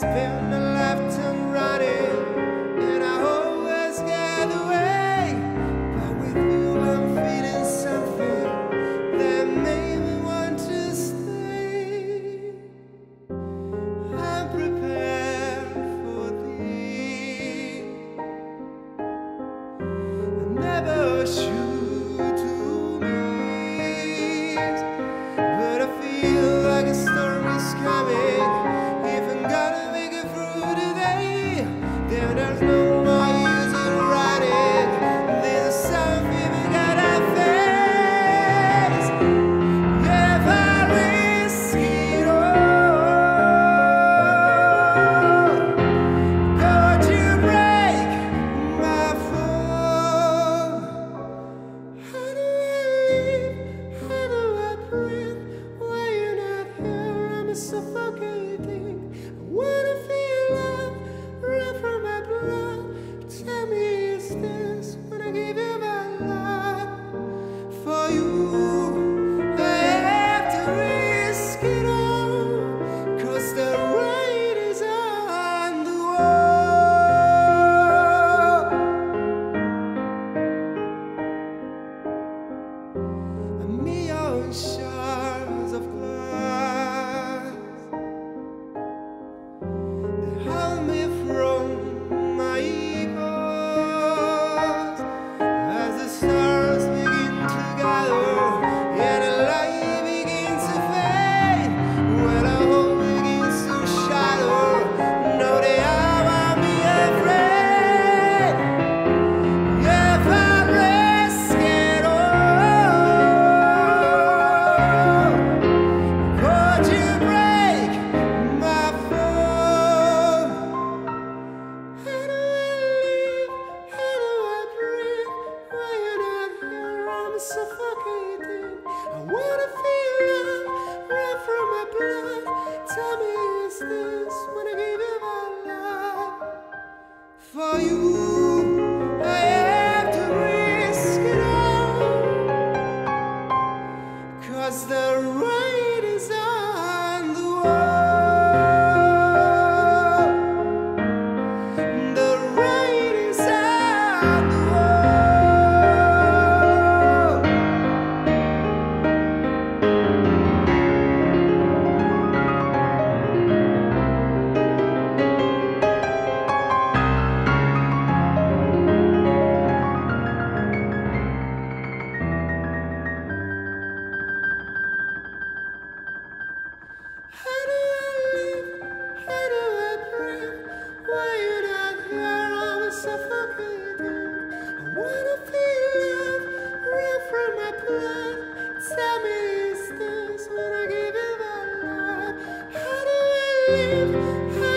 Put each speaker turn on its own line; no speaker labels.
spend a lifetime running, and I always get away. But with you I'm feeling something that made me want to stay. I'm prepared for this. I never shoot to miss, but I feel like a storm is coming. If I'm gonna make it through today, then there's no more use in running. There's something we gotta face. If I risk it all, could you break my fall? How do I live? How do I breathe? Why you're not here? I'm suffocating. I wanna feel love run from my blood. Tell me, is this when I give you my life? For you, I have to risk it all, 'cause the rain is on the wall. A million shards of glass, they hold me from my egos. As the stars begin to gather and the light begins to fade, when our hope begins to shatter, know that I won't be afraid. If I risk it all, could you break my fall? How do I live? How do I breathe? Why you're not here? I'm suffocating. I wanna feel love run from my blood. Tell me, is this when I give you my life? For you, I have to risk it all, 'cause the rain is on the wall. The rain is on the wall. How do I live? How do I breathe? Why you're not here? I'm suffocating. I wanna feel love run from my blood. Tell me, is this when I give you my life? How do I live? How